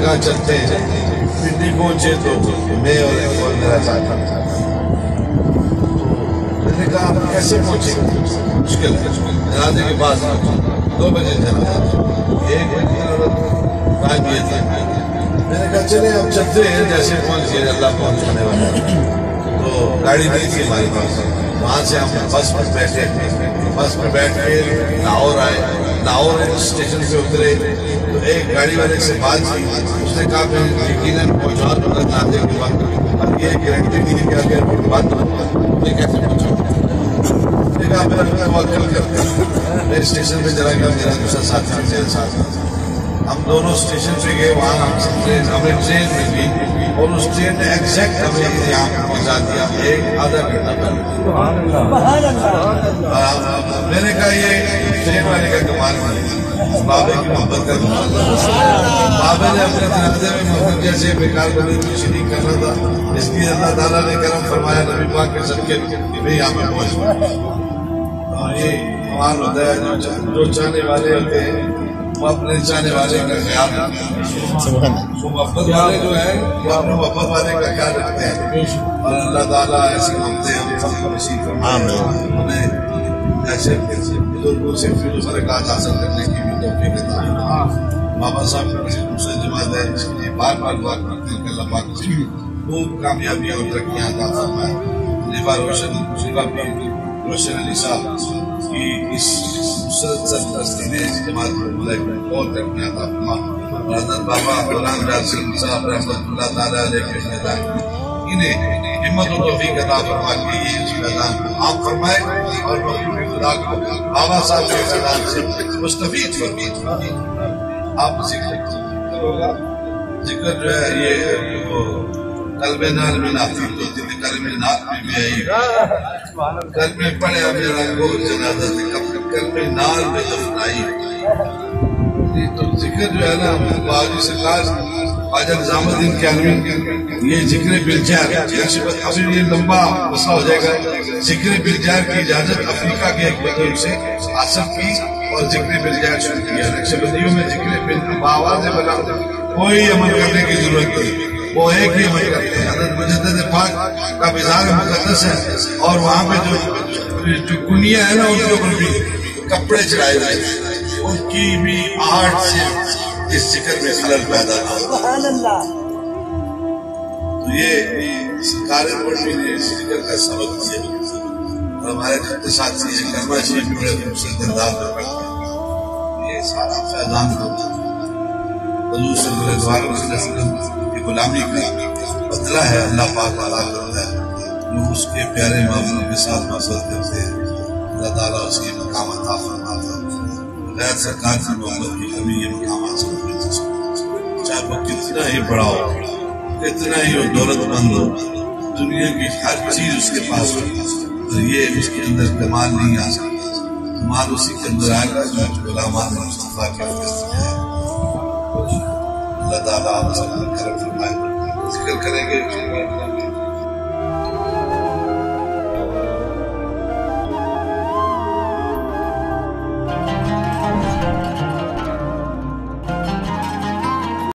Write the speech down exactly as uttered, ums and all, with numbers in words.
کہا چلتے ہیں، پنڈی پہنچے تو میں اور ایک اور میرا ساتھ تھا، میں نے کہا آپ کیسے پہنچے؟ مشکل ہے، جنازے کے بعد دو بجے جنازہ، ایک بجے ٹائم یہ تھا، میں نے کہا چلے اب چلتے ہیں، جیسے پہنچ گئے اللہ پہنچانے والا، تو گاڑی نہیں تھی ہمارے پاس، وہاں سے ہم بس پر بیٹھے، بس پر بیٹھ کے لاہور آئے، لاہور اسٹیشن پہ اترے تو ایک گاڑی والے سے بات کی، اس نے کہا میں یقیناً پہنچا دوں گا جنازے کے وقت، اب یہ گارنٹی نہیں ہے کہ اگر بات میں کیسے پہنچاؤں؟ اس نے کہا میرا توکل کرتا ہوں، میں اسٹیشن پہ چلا گیا، میرا دوسرا ساتھی میرے ساتھ، ہم دونوں اسٹیشن پہ گئے، وہاں ہم ٹرین ہمیں ٹرین مل گئی اور اس ٹرین نے ایگزیکٹ ہمیں یہاں پہنچا دیا ایک آدھا گھنٹہ پہلے۔ میں نے کہا یہ ٹرین والے کا کمال نہیں، بابے کی محبت کا کمال ہے، بابے نے اپنے جنازے میں محبت جیسے بیکار بنی ہوئی شریک کرنا تھا، اس لیے اللہ تعالیٰ نے کرم فرمایا نبی پاک کے صدقے کہ بھئی یہاں پہ پہنچ گئے۔ یہ کمال ہوتا ہے، جو چاہنے والے ہوتے ہیں وہ اپنے چاہنے والے کا خیال رکھتے ہیں، وہ محبت والے جو ہیں وہ اپنے محبت والے کا خیال رکھتے ہیں، اور اللہ تعالیٰ ایسی محبتیں ہم سب کو نصیب فرمائے، ہمیں ایسے بزرگوں سے پھر برکات حاصل کرنے کی بھی توفیق عطا فرمائے۔ بابا صاحب کی دوسری جماعت ہے اس لیے بار بار دعا کرتے ہیں کہ اللہ پاک سے خوب کامیابی اور ترقیاں عطا فرمائے۔ لیبا روشن شیبا بھی روشن علی صاحب کی اس مسرت سرپرستی نے اس جماعت کو ملک اور ترقیاں عطا فرمائے، اور حضرت بابا غلام ڈار سنگھ صاحب رحمۃ اللہ تعالیٰ علیہ کے میدان انہیں ہمت و توفیق عطا فرما کے یہ اس میدان کو عام فرمائے، اور مخلوق خدا کو بابا صاحب کے میدان سے مستفید فرمائے۔ آپ ذکر کرو گا، ذکر جو ہے یہ وہ قلب نال میں نافی تو دل قلب نال میں بھی آئی گا، قلب میں پڑھے میرا گول جنازہ سے قلب نال میں دفنائی۔ تو ذکر جو ہے نا باجی سرکار خواجہ نظام الدین کیلوی، یہ ذکر بالجار ابھی یہ لمبا مسئلہ ہو جائے گا، ذکر بالجار کی اجازت افریقہ کے ایک بزرگ سے حاصل کی اور ذکر بالجار شروع کیا۔ نقشبندیوں میں ذکر بالجار بآواز بلند کوئی عمل کرنے کی ضرورت نہیں، وہ ایک ہی عمل کرتے ہیں۔ حضرت مجدد پاک کا مزار مقدس ہے، اور وہاں پہ جو کنیاں ہیں نا ان کے اوپر بھی کپڑے چڑھائے گئے، ان کی بھی آہٹ سے اس ذکر میں خلل پیدا تھا۔ تو یہ سرکار پڑھوی نے اس ذکر کا سبق دیا، اور ہمارے جتنے ساتھی ہیں کلمہ شریف بڑے خوبصورت انداز میں پڑھتے ہیں، یہ سارا فیضان ہوتا ہے حضور صلی اللہ علیہ وسلم کی غلامی کا بدلہ ہے، اللہ پاک عطا کرتا ہے جو اس کے پیارے معمول کے ساتھ محبت کرتے ہیں، اللہ تعالیٰ اس کی مقام عطا فرماتا ہے۔ غیر سرکار کی محبت کی کمی یہ مقام حاصل کرتی ہے، چاہے وہ کتنا ہی بڑا ہو، کتنا ہی وہ دولت مند ہو، دنیا کی ہر چیز اس کے پاس ہو، اور یہ اس کے اندر کمال نہیں آ سکتا، کمال اسی کے اندر آئے گا جو غلامان مصطفیٰ کے وجہ ہے۔ اللہ تعالیٰ آپ سب کو کرم فرمائے۔ ذکر کریں گے